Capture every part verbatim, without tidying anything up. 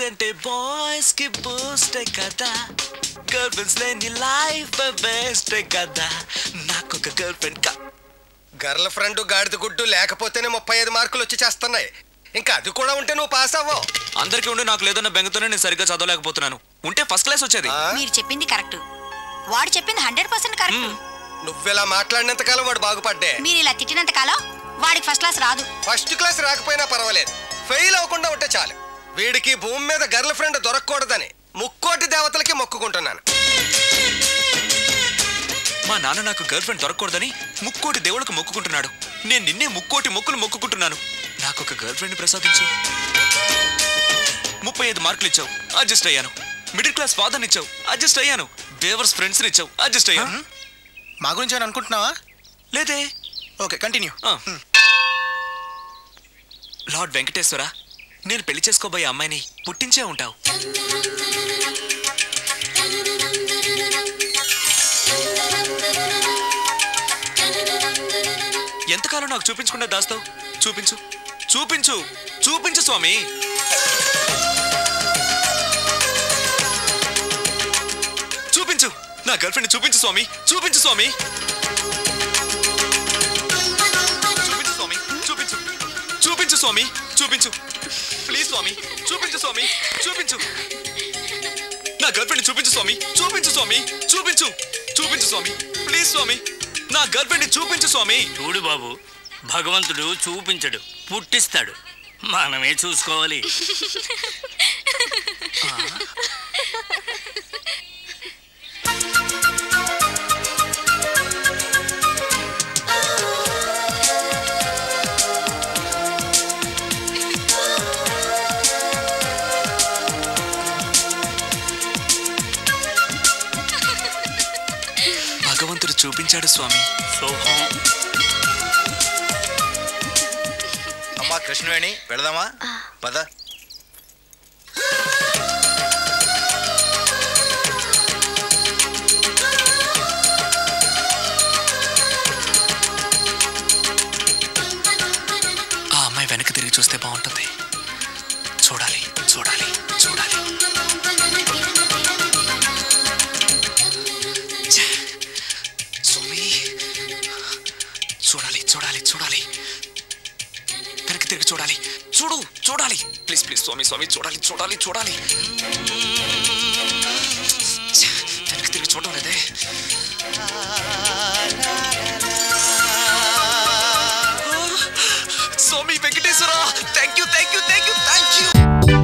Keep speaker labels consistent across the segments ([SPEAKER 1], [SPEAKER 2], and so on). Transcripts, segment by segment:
[SPEAKER 1] అంటే బాయ్స్ కి బూస్ట్ కదా, గర్ల్ ఫ్రెండ్స్ లేని లైఫ్ బెస్ట్ కదా. నాకు ఒక గర్ల్ ఫ్రెండ్ కా
[SPEAKER 2] గర్ల్ ఫ్రెండ్ గాడిద గుడ్డు లేకపోతేనే ముప్పై ఐదు మార్కులు వచ్చి చేస్తున్నాయి. ఇంకా అది కూడా ఉంటే నువ్వు పాస్ అవ్వవు.
[SPEAKER 1] అందరికీ ఉండి నాకు లేదన్న బెంగతోనే నేను సరిగ్గా చదవలేకపోతున్నాను. ఉంటే ఫస్ట్ క్లాస్ వచ్చేది.
[SPEAKER 3] మీరు చెప్పింది కరెక్ట్, వాడు చెప్పింది హండ్రెడ్ పర్సెంట్ కరెక్ట్.
[SPEAKER 2] నువ్వెలా మాట్లాడినంత కాలం వాడు బాగుపడ్డే.
[SPEAKER 3] మీరు ఇలా తిట్టినంత కాలం వాడికి ఫస్ట్ క్లాస్ రాదు.
[SPEAKER 2] ఫస్ట్ క్లాస్ రాకపోయినా పర్వాలేదు, ఫెయిల్ అవ్వకుండా ఉంటే చాలు. వీడికి భూమి మీద గర్ల్ ఫ్రెండ్ దొరకకూడదని ముక్కోటి దేవతలకి మొక్కుకుంటున్నాను.
[SPEAKER 1] మా నాన్న నాకు గర్ల్ ఫ్రెండ్ దొరకకూడదని ముక్కోటి దేవుళ్ళకు మొక్కుకుంటున్నాడు. నేను నిన్నే ముక్కోటి మొక్కులు మొక్కుకుంటున్నాను. నాకు ఒక గర్ల్ ఫ్రెండ్ ప్రసాదించు. ముప్పై ఐదు మార్కులు ఇచ్చావు, అడ్జస్ట్ అయ్యాను. మిడిల్ క్లాస్ ఫాదర్ని ఇచ్చావు, అడ్జస్ట్ అయ్యాను. బేవర్స్ ఫ్రెండ్స్ని ఇచ్చావు, అడ్జస్ట్ అయ్యాను.
[SPEAKER 4] మా గురించి అని అనుకుంటున్నావా?
[SPEAKER 1] లేదే.
[SPEAKER 4] Okay, continue.
[SPEAKER 1] లార్డ్ వెంకటేశ్వర, నేను పెళ్లి చేసుకోబోయే అమ్మాయిని పుట్టించే ఉంటావు. ఎంతకాలం నాకు చూపించకుండా దాస్తావు? చూపించు చూపించు చూపించు స్వామి. చూపించు నా గర్ల్ ఫ్రెండ్ చూపించు స్వామి. చూపించు స్వామి. చూపించు స్వామి. చూపించు చూపించు స్వామి. చూపించు ప్లీజ్ స్వామి. చూపించు స్వామి. చూపించు నా గర్ల్ ఫ్రెండ్ చూపించు స్వామి. చూపించు స్వామి. చూపించు చూపించు స్వామి. ప్లీజ్ స్వామి, నా గర్ల్ ఫ్రెండ్ చూపించు స్వామి.
[SPEAKER 5] చూడు బాబు, భగవంతుడు చూపించడు, పుట్టిస్తాడు. మనమే చూసుకోవాలి.
[SPEAKER 1] భగవంతుడు చూపించాడు స్వామి.
[SPEAKER 4] అమ్మా కృష్ణవేణి, వెళదామా? పద.
[SPEAKER 1] ఆ అమ్మాయి వెనక్కి తిరిగి చూస్తే బాగుంటుంది. చూడాలి చూడాలి చూడాలి. స్వామి, చూడాలి చూడాలి చూడాలి. వెనక్కి తిరిగి చూడాలి. చూడు చూడాలి. ప్లీజ్ ప్లీజ్ స్వామి స్వామి, చూడాలి చూడాలి చూడాలి. వెనక్కి తిరిగి చూడడం లేదే. స్వామి Venkateswara, thank you thank you thank you thank you.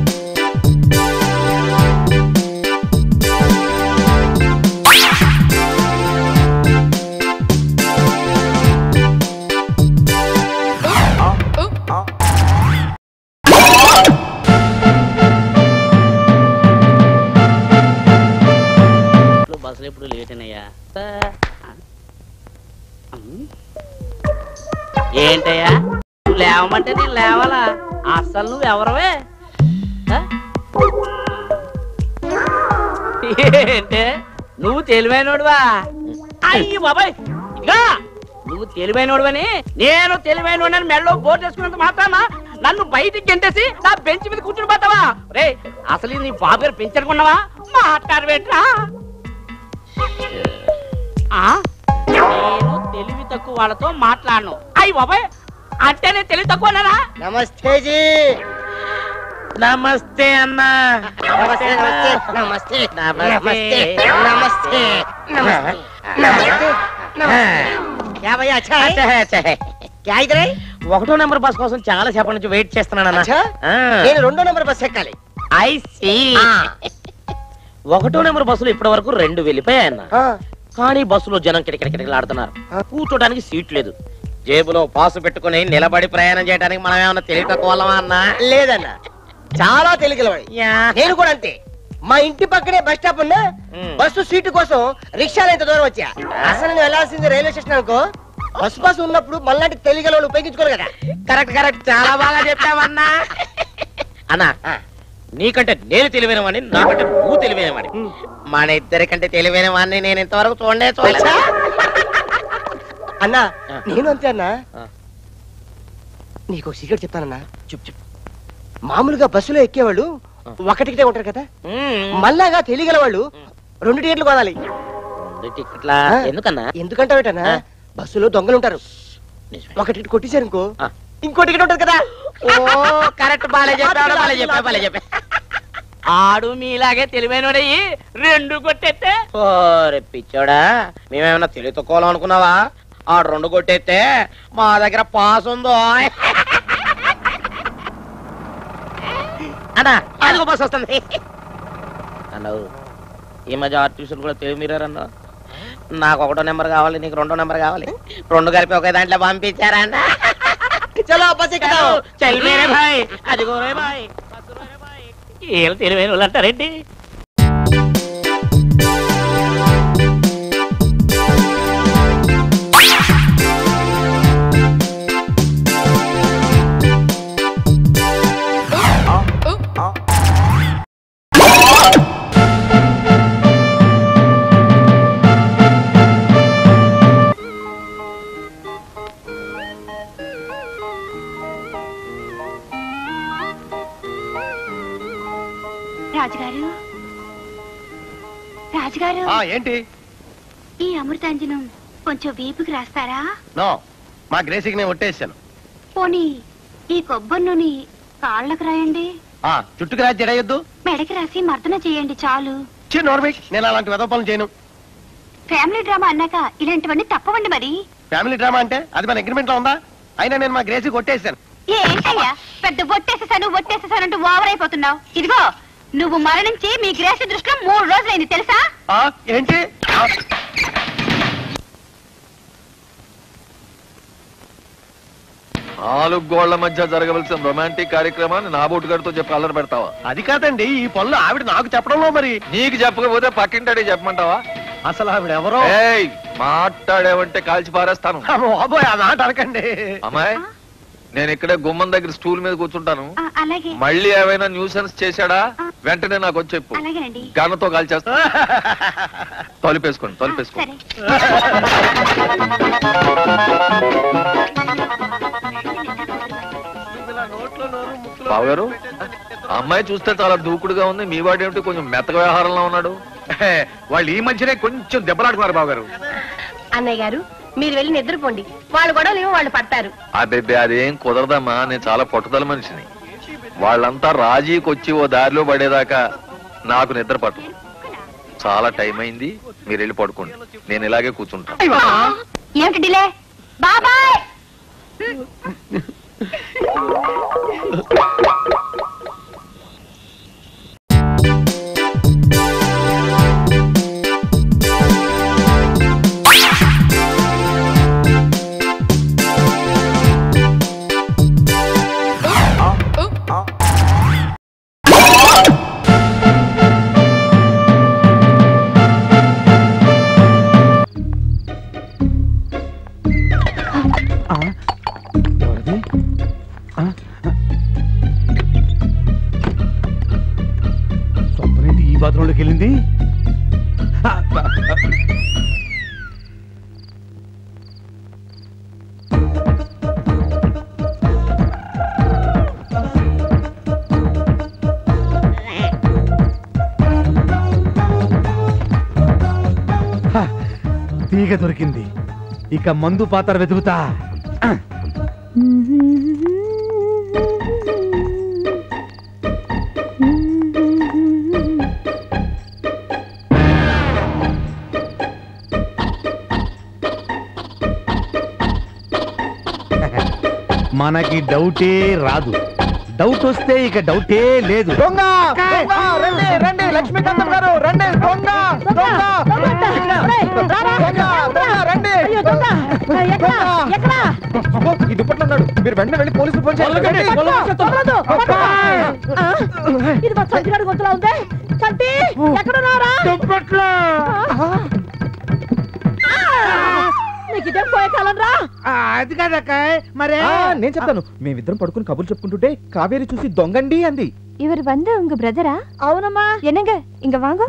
[SPEAKER 6] బస్సులు ఎప్పుడు లేట్ అయినాయా? ఏంటయ్యా నువ్వు లేవమంటే నేను లేవాలా? అసలు నువ్వు ఎవరవే? ఏంటే నువ్వు తెలివైనోడువా? అయ్యి బాబాయ్, ఇదిగా నువ్వు తెలివైనోడువని నేను తెలివైనోడని మెడలో బోర్డు వేసుకున్నంత మాత్రాన నన్ను బయటికి గెంటేసి నా బెంచ్ మీద కూర్చుని పోతావా? రే, అసలు నీ బాబు గారు పెంచనుకున్నావా? మాట్లాడబెట్రా. నేను తెలివి తక్కువ వాళ్ళతో మాట్లాడను. అయ్యి బాబాయ్, అంటే నేను తెలివి తక్కువనా?
[SPEAKER 7] నమస్తే జీ.
[SPEAKER 6] నమస్తే అన్నా.
[SPEAKER 7] నమస్తే నమస్తే నమస్తే నమస్తే నమస్తే నమస్తే क्या भैया अच्छा है?
[SPEAKER 6] अच्छा है, अच्छा है.
[SPEAKER 7] क्या इधर है?
[SPEAKER 6] ఒకటో నెంబర్ బస్ కోసం చాలా సేపటి నుంచి వెయిట్ చేస్తున్నాను అన్న.
[SPEAKER 7] నేను రెండో నెంబర్ బస్ ఎక్కాలి.
[SPEAKER 6] I see. ఒకటో నెంబర్ బస్సులు ఇప్పటి వరకు రెండు వెళ్ళిపోయాయన్న. కానీ బస్సులో జనం కిటకిటకిటలాడుతున్నారు. కూర్చోడానికి సీట్ లేదు. జేబులో పాసు పెట్టుకుని నిలబడి ప్రయాణం చేయడానికి మనం ఏమన్నా తెలివి తక్కువ వాళ్ళమా అన్న?
[SPEAKER 7] లేదన్న, చాలా తెలియగలవాడి. నేను కూడా అంతే. మా ఇంటి పక్కనే బస్ స్టాప్ ఉన్నా బస్సు సీటు కోసం రిక్షాలు ఎంత దూరం వచ్చా. అసలు నేను వెళ్ళాల్సింది రైల్వే స్టేషన్ అనుకో. బస్సు బస్సు ఉన్నప్పుడు మళ్ళీ తెలియగల ఉపయోగించుకోరు కదా.
[SPEAKER 6] కరెక్ట్ కరెక్ట్, చాలా బాగా చెప్పావన్నా. అన్నా, నీకంటే నేను తెలివైన వాడిని, నాకంటే నువ్వు తెలివైన వాడి. మన ఇద్దరికంటే తెలివైన వాడిని నేను ఇంతవరకు చూడండి చూడలే.
[SPEAKER 7] అన్నా నేను అంతే అన్నా. నీకు సీక్రెట్ చెప్తానన్నా.
[SPEAKER 6] చెప్పు చెప్పు.
[SPEAKER 7] మామూలుగా బస్సులో ఎక్కేవాళ్ళు ఒక టికెటే ఉంటారు కదా మళ్ళాగా తెలియగల వాళ్ళు రెండు టికెట్లు కొనాలి.
[SPEAKER 6] టికెట్లా ఎందుకన్నా?
[SPEAKER 7] ఎందుకంటావేటన్నా బస్సులో దొంగలు ఉంటారు. ఒక టికెట్ కొట్టేశారు ఇంకో ఇంకో టికెట్ ఉంటది కదా.
[SPEAKER 6] ఓ కరెక్ట్, బాలే చెప్పాడు, బాలే చెప్పా బాలే చెప్పా. ఆడు మీలాగే తెలివైనడయ్యి రెండు కొట్టేస్తే. ఓరే పిచ్చోడా, మేమేమన్నా తెలివి తక్కువ అనుకున్నావా? ఆడు రెండు కొట్టేస్తే మా దగ్గర పాస్ ఉందో అన్నా, అదిగో బస్ వస్తుంది అన్నావు. ఈ మధ్య ఆర్టిఫిషియల్ కూడా తెలివి మీరారన్నా. నాకు ఒకటో నెంబర్ కావాలి, నీకు రెండో నెంబర్ కావాలి, రెండు కలిపి ఒకే దాంట్లో పంపించారా అన్న. చలో బస్ ఎక్కుతావు. చల్ మేరే భాయ్, అదిగో రే భాయ్. ఏం తెలివైన వాళ్ళు అంటారేంటి?
[SPEAKER 8] రాజుగారు, రాజుగారు,
[SPEAKER 9] ఏంటి?
[SPEAKER 8] ఈ అమృతాంజనం కొంచెం వీపుకి రాస్తారా?
[SPEAKER 9] నో, మా గ్రేసికి నేను ఒట్టేసాను.
[SPEAKER 8] పోనీ ఈ కొబ్బరి నూనె కాళ్ళకు రాయండి.
[SPEAKER 9] చుట్టుకు రాసి జడయొద్దు,
[SPEAKER 8] మెడకి రాసి మర్దన చేయండి చాలు.
[SPEAKER 9] నోర్మిక్, నేను అలాంటి వెదవ పనులు చేయను.
[SPEAKER 8] ఫ్యామిలీ డ్రామా అన్నాక ఇలాంటివన్నీ తప్పవండి. మరి
[SPEAKER 9] ఫ్యామిలీ డ్రామా అంటే అది మన అగ్రిమెంట్ లో ఉందా? అయినా నేను మా గ్రేసికి కొట్టేసాను.
[SPEAKER 8] ఏంటయ్యా పెద్ద ఒట్టేసేసాను ఒట్టేసేసానంటూ ఓవర్ అయిపోతున్నావు. ఇదిగో నువ్వు మరణించి మీ గ్రేసి దృష్టిలో మూడు రోజులైంది తెలుసా?
[SPEAKER 9] ఏంటి?
[SPEAKER 10] నాలుగు గోళ్ల మధ్య జరగవలసిన రొమాంటిక్ కార్యక్రమాన్ని నా బోటుగాడితో చెప్పి అల్లరి పెడతావా?
[SPEAKER 9] అది కాదండి, ఈ పనులు ఆవిడ నాకు చెప్పడంలో. మరి
[SPEAKER 10] నీకు చెప్పకపోతే పక్కింటాడే చెప్పమంటావా?
[SPEAKER 9] అసలు ఆవిడ ఎవరో?
[SPEAKER 10] మాట్లాడేవంటే కాల్చి పారేస్తాను.
[SPEAKER 9] ఆ మాట అనకండి
[SPEAKER 10] అమ్మాయి. నేను ఇక్కడే గుమ్మం దగ్గర స్టూల్ మీద కూర్చుంటాను.
[SPEAKER 8] అలాగే.
[SPEAKER 10] మళ్ళీ ఏమైనా న్యూసెన్స్ చేశాడా వెంటనే నాకు వచ్చి చెప్పు. గన్నతో కాల్చేస్తా. తలుపేసుకోండి, తలుపేసుకోండి. బావగారు, అమ్మాయి చూస్తే చాలా దూకుడుగా ఉంది. మీ వాడేమిటి కొంచెం మెత్తగా వ్యవహారంలో ఉన్నాడు?
[SPEAKER 9] వాళ్ళు ఈ మధ్యనే కొంచెం దెబ్బలాడుకున్నారు బావగారు.
[SPEAKER 8] అన్నయ్య గారు, మీరు వెళ్ళి నిద్రపోండి. వాళ్ళు గొడవలు ఏమో వాళ్ళు పడతారు.
[SPEAKER 10] అబ్బే అదేం కుదరదమ్మా, నేను చాలా పట్టుదల మనిషిని. వాళ్ళంతా రాజీకి వచ్చి ఓ దారిలో పడేదాకా నాకు నిద్ర పట్టు. చాలా టైం అయింది, మీరు వెళ్ళి పడుకోండి. నేను ఇలాగే కూర్చుంటాను.
[SPEAKER 8] ఏమిటి డిలే? బాబాయ్.
[SPEAKER 9] బాత్రూంలోకి వెళ్ళింది. తీగ దొరికింది. ఇక మందు పాత్ర వెతుకుతా. మనకి డౌటే రాదు. డౌట్ వస్తే ఇక డౌటే లేదు. దొంగ రండి రండి, లక్ష్మీకాంతం గారు రండి. దొంగ రండి. ఈ దుప్పట్లో ఉన్నాడు. మీరు వెంటనే వెళ్ళి పోలీసులు ఫోన్ చేయండి.
[SPEAKER 11] ఇది మా సంచిగాడి గొంతులా ఉంది. సంటి ఎక్కడున్నారా?
[SPEAKER 9] దుప్పట్లో.
[SPEAKER 11] నీకు ఇదేం పోయే కాలం రా.
[SPEAKER 9] అది కాదక్క, మరే నేను చెప్తాను. మేమిద్దరం పడుకుని కబుర్లు చెప్పుకుంటుంటే కావేరి చూసి దొంగండి అంది.
[SPEAKER 11] ఇవరు వంద ఉంగ బ్రదరా? అవునమ్మా. ఎన్నగ ఇంక వాంగ.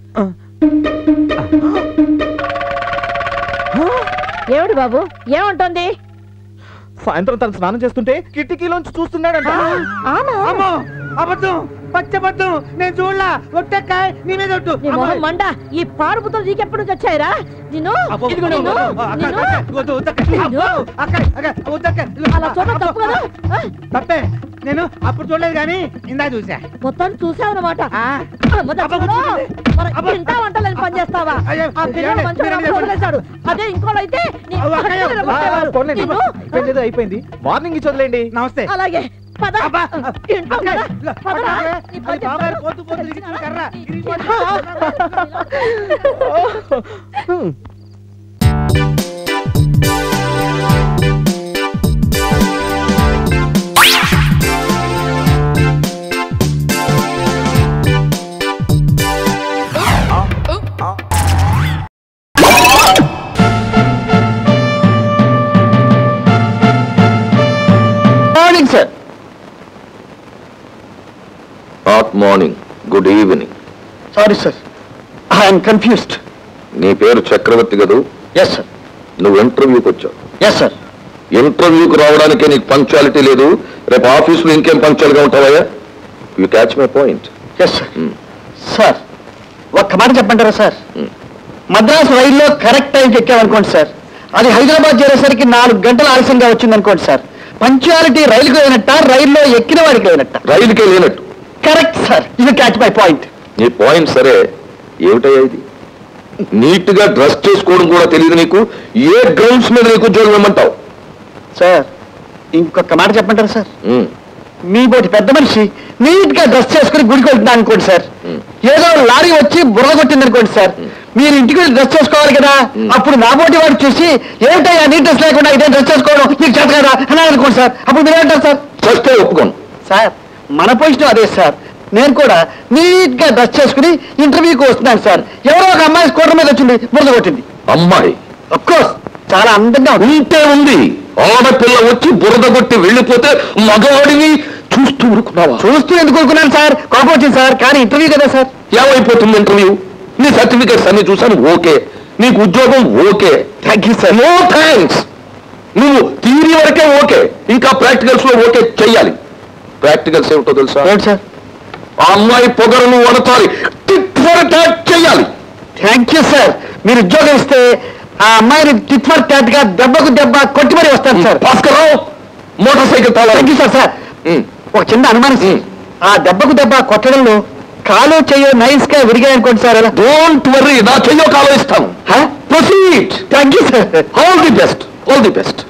[SPEAKER 11] ఏమిటి బాబు ఏమంటోంది?
[SPEAKER 9] సాయంత్రం తను స్నానం చేస్తుంటే కిటికీలోంచి చూస్తున్నాడంట. అబద్ధం పచ్చబద్ధం నేను చూడలా ఒట్టక్కాయ నీ మీద ఒట్టు
[SPEAKER 11] నీ మొహం మండ ఈ పాడుపుతలు నీకెప్పుడు నుంచి వచ్చాయిరా నిన్ను ఇదిగో నిన్ను, నిన్ను. అలా చూడడం తప్పు కదా ఆ?
[SPEAKER 9] తప్పే నేను అప్పుడు చూడలేదు కానీ ఇందా చూసా
[SPEAKER 11] మొత్తం చూసావన్నమాట వంటలని పని చేస్తావా
[SPEAKER 9] అయ్యో,
[SPEAKER 11] ఆ పిల్లలు
[SPEAKER 9] ఏమండి?
[SPEAKER 11] మంచిగా
[SPEAKER 9] మీరు
[SPEAKER 11] వదిలేశాడు అదే ఇంకోళ్ళు అయితే నీ
[SPEAKER 9] అవ్వ, అక్కయ్య,
[SPEAKER 11] పక్కన కొట్టేవారు.
[SPEAKER 9] పోన్లేండి.
[SPEAKER 11] నిన్ను.
[SPEAKER 9] అయిపోయింది, అయిపోయింది మార్నింగ్ ఇచ్చి వదిలేండి నమస్తే
[SPEAKER 11] అలాగే పద
[SPEAKER 9] అబ్బా,
[SPEAKER 11] ఇంట్లో
[SPEAKER 9] అక్కయ్య,
[SPEAKER 11] కదా.
[SPEAKER 9] ఇలా,
[SPEAKER 11] పదరా.
[SPEAKER 9] అక్కయ్య,
[SPEAKER 11] నీ
[SPEAKER 9] అది
[SPEAKER 11] పని
[SPEAKER 9] బాబాయ్
[SPEAKER 11] చెప్తాను.
[SPEAKER 9] పోతూ పోతూ ఇరిగించిన కర్ర.
[SPEAKER 10] Morning sir. Not morning, good evening.
[SPEAKER 7] Sorry sir I'm confused.
[SPEAKER 10] నీ పేరు చక్రవర్తి కదూ?
[SPEAKER 7] Yes sir.
[SPEAKER 10] నువ్వు ఇంటర్వ్యూకి వచ్చావు.
[SPEAKER 7] Yes sir.
[SPEAKER 10] ఇంటర్వ్యూకి రావడానికే నీకు పంక్చువాలిటీ లేదు, రేపు ఆఫీసులో ఇంకేం పంక్చువల్గా ఉంటావా? You catch my point.
[SPEAKER 7] Yes sir. Sir ఒక్క మాట చెప్పంటారా సార్? మద్రాసు రైల్లో కరెక్ట్ టైంకి ఎక్కామనుకోండి సార్, అది హైదరాబాద్ చేరేసరికి నాలుగు గంటలు ఆలస్యంగా వచ్చింది అనుకోండి సార్, పంక్చువాలిటీ రైలుకు లేనట్ట రైల్లో ఎక్కిన వాడికి లేనట్ట?
[SPEAKER 10] రైలుకే లేనట్టు.
[SPEAKER 7] Correct sir, you catch my point.
[SPEAKER 10] నీ పాయింట్ సరే, ఏమిటయ్యా ఇది? నీట్ గా డ్రెస్ చేసుకోవడం కూడా తెలియదు నీకు, ఏ గ్రౌండ్స్ మీద నీకు ఉద్యోగం ఇమ్మంటావు?
[SPEAKER 7] సార్ ఇంకొక మాట చెప్పంటారా సార్?
[SPEAKER 10] ఉమ్,
[SPEAKER 7] మీ బోటి పెద్ద మనిషి నీట్ గా డ్రెస్ చేసుకుని గుడికి వెళ్తున్నా అనుకోండి సార్, ఏదో లారీ వచ్చి బుర్ర కొట్టింది అనుకోండి సార్, మీరు ఇంటికి వెళ్ళి డ్రెస్ చేసుకోవాలి కదా, అప్పుడు నా బోటి వాడు చూసి ఏమిటయ్యా నీ డ్రెస్ లేకుండా ఇదే డ్రెస్ చేసుకోవడం నీకు చేత కదా అని అనుకోండి సార్, అప్పుడు మీరు ఏమంటారు సార్?
[SPEAKER 10] చేస్తే ఒప్పుకోను
[SPEAKER 7] సార్ మన పొజిషన్ అదే సార్, నేను కూడా నీట్ గా డ్రెస్ చేసుకుని ఇంటర్వ్యూకి వస్తున్నాను సార్, ఎవరో ఒక అమ్మాయి స్కూటర్ మీద వచ్చింది బురద కొట్టింది.
[SPEAKER 10] అమ్మాయి
[SPEAKER 7] అఫ్ కోర్స్ చాలా అందంగా ఉంది.
[SPEAKER 10] ఉంటే ఉంది, ఆడపిల్ల వచ్చి బురద కొట్టి వెళ్ళిపోతే మగవాడిని చూస్తూ ఊరుకున్నావా?
[SPEAKER 7] చూస్తూ ఎందుకు ఊరుకున్నాను సార్, కోపం వచ్చింది సార్, కానీ ఇంటర్వ్యూ కదా సార్.
[SPEAKER 10] ఏమైపోతుంది ఇంటర్వ్యూ? నీ సర్టిఫికేట్స్ అన్ని చూసాను, ఓకే, నీకు ఉద్యోగం okay.
[SPEAKER 7] Thank you sir.
[SPEAKER 10] No thanks. నువ్వు థియరీ వరకే ఓకే, ఇంకా ప్రాక్టికల్స్ లో ఓకే చెయ్యాలి. ప్రాక్టికల్స్ ఏమిటో తెలుసా?
[SPEAKER 7] ఏంటి సార్?
[SPEAKER 10] ఆ అమ్మాయి పొగరును వడతాలి, టిట్ ఫర్ టాట్ చెయ్యాలి.
[SPEAKER 7] Thank you sir. మీరు ఉద్యోగం ఇస్తే ఆ అమ్మాయిని టిట్ ఫర్ టాట్ గా దెబ్బకు దెబ్బ కొట్టి మరీ వస్తాను సార్.
[SPEAKER 10] భాస్కర్రావు, మోటార్ సైకిల్ తాళం.
[SPEAKER 7] Thank you sir. సార్ ఒక చిన్న అనుమానం సార్, ఆ దెబ్బకు దెబ్బ కొట్టడంలో కాలు చెయ్యో నైస్ గా విరిగాయనుకోండి సార్. అలా
[SPEAKER 10] డోంట్ వర్రీ, నా చెయ్యో కాలో ఇస్తాను. Proceed.
[SPEAKER 7] Thank you sir.
[SPEAKER 10] All the best, all the best.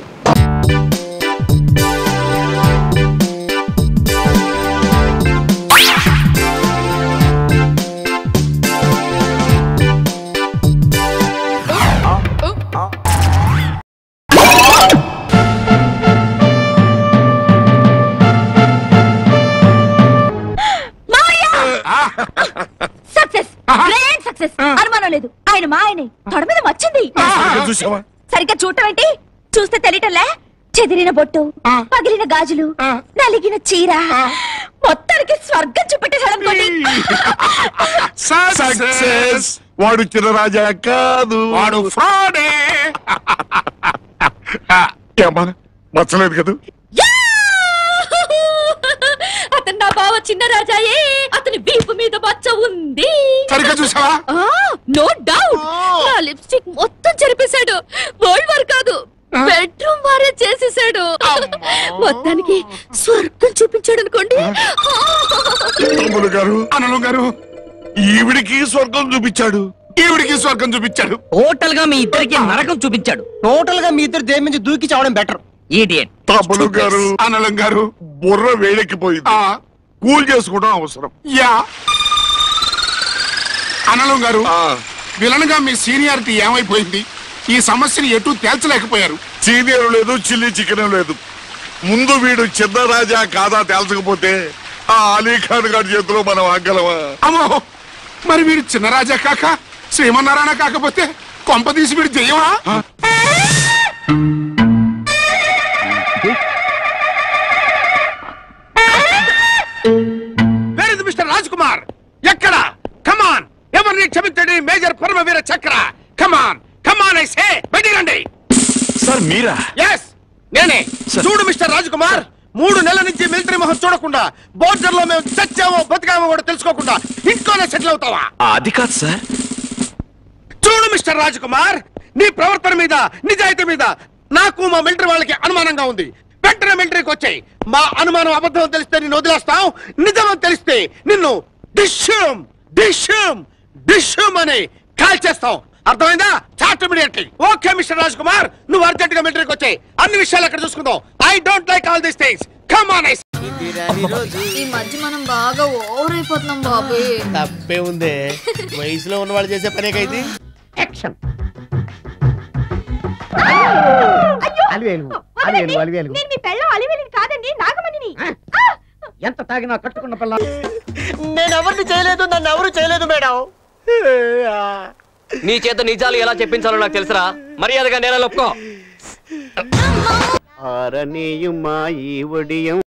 [SPEAKER 11] Success, great success, అనుమానం లేదు. ఆయన మా ఆయనే, తొడ మీద వచ్చింది. సరిగ్గా చూడటం ఏంటి? చూస్తే తెలియటంలే. చెదిరిన బొట్టు, పగిలిన గాజులు, నలిగిన చీర, మొత్తానికి స్వర్గం చూపెట్టేశాడనుకోండి.
[SPEAKER 12] సక్సెస్. వాడు చిన్నరాజా కాదు, వాడు ఫ్రాడే. ఏమ్మా మచ్చలేదు కదా?
[SPEAKER 11] అతను నా బావ చిన్న రాజాయే, అతని వీపు మీద మచ్చ ఉంది.
[SPEAKER 12] సరిగ్గా చూసావా?
[SPEAKER 11] No doubt. నా లిప్స్టిక్ మొత్తం చెరిపేశాడు. వరల్డ్ వార్ కాదు, బెడ్రూమ్ వారే చేసేసాడు. మొత్తానికి స్వర్గం చూపించాడు అనుకోండి.
[SPEAKER 12] తమ్ముడు గారు, అనలు గారు, ఈవిడికి స్వర్గం చూపించాడు, ఈవిడికి స్వర్గం చూపించాడు.
[SPEAKER 6] టోటల్ గా మీ ఇద్దరికి నరకం చూపించాడు.
[SPEAKER 7] టోటల్ గా మీ ఇద్దరు దేని నుంచి దూకి చావడం బెటర్.
[SPEAKER 6] ఈడియట్.
[SPEAKER 12] తమ్ముడు గారు, అనలం గారు, బుర్ర వేడెక్కిపోయింది, కూల్ చేసుకోవడం అవసరం. యా అనలం గారు, విలన్ గా మీ సీనియారిటీ ఏమైపోయింది? ఈ సమస్యని ఎటు తేల్చలేకపోయారు. సీనియర్ లేదు, చిల్లీ చికెన్ లేదు. ముందు వీడు చిన్నరాజా కాదా తేల్చకపోతే ఆ అలీఖాన్ గారి చేతిలో మనం ఆగలమా? అమ్మో, మరి వీడు చిన్నరాజా కాక శ్రీమన్నారాయణ కాకపోతే కొంపదీసి వీడు జయమా? మిస్టర్ రాజ్ కుమార్ ఎక్కడ? కమాన్, ఎవరిని క్షమించండి మేజర్ పరమవీర చక్ర. కమాన్ కమాన్ ఐ సే, బయటికి రండి.
[SPEAKER 1] సార్ మీరా?
[SPEAKER 12] ఎస్ నేనే. చూడు మిస్టర్ రాజ్ కుమార్,
[SPEAKER 9] మూడు నెలల నుంచి మిలిటరీ మొహం చూడకుండా బోర్డర్ లో మేము చచ్చామో బతికామో కూడా తెలుసుకోకుండా ఇంట్లోనే సెటిల్ అవుతావా?
[SPEAKER 1] అది కాదు సార్.
[SPEAKER 9] చూడు మిస్టర్ రాజ్ కుమార్, నీ ప్రవర్తన మీద నిజాయితీ మీద నాకు మా మిలిటరీ వాళ్ళకి అనుమానంగా ఉంది. వెంటనే మిలిటరీకి వచ్చాయి. మా అనుమానం అబద్ధం తెలిస్తే నిన్ను వదిలేస్తాం, నిజమని తెలిస్తే నిన్ను డిష్యూమ్ డిష్యూమ్ డిష్యూమ్ అని కాల్ చేస్తాం. అర్థమైందా? Chat immediately. Okay mister Raj Kumar, నువ్వు అర్జెంట్ గా మిలిటరీకి వచ్చాయి. అన్ని విషయాలు అక్కడ చూసుకుందాం. I don't like all these things. Come on.
[SPEAKER 13] ఈ మధ్య మనం బాగా ఓవర్ అయిపోతున్నాం బాబు.
[SPEAKER 7] తప్పే ఉంది, వయసులో ఉన్న వాళ్ళు చేసే పనేకైతే. యాక్షన్. అలివేలు అలివేలు అలివేలు.
[SPEAKER 11] నేను మీ పెళ్ళం అలివేలిని కాదండి, నాగమణిని.
[SPEAKER 6] ఎంత తాగినా కట్టుకున్న పిల్ల.
[SPEAKER 7] నేను ఎవరిని చేయలేదు, నన్ను ఎవరు చేయలేదు మేడం.
[SPEAKER 14] నీ చేత నిజాలు ఎలా చెప్పించాలో నాకు తెలుసురా. మర్యాదగా నేల ఒప్పుకో.
[SPEAKER 7] ఆరనీయుమా ఈ ఒడియం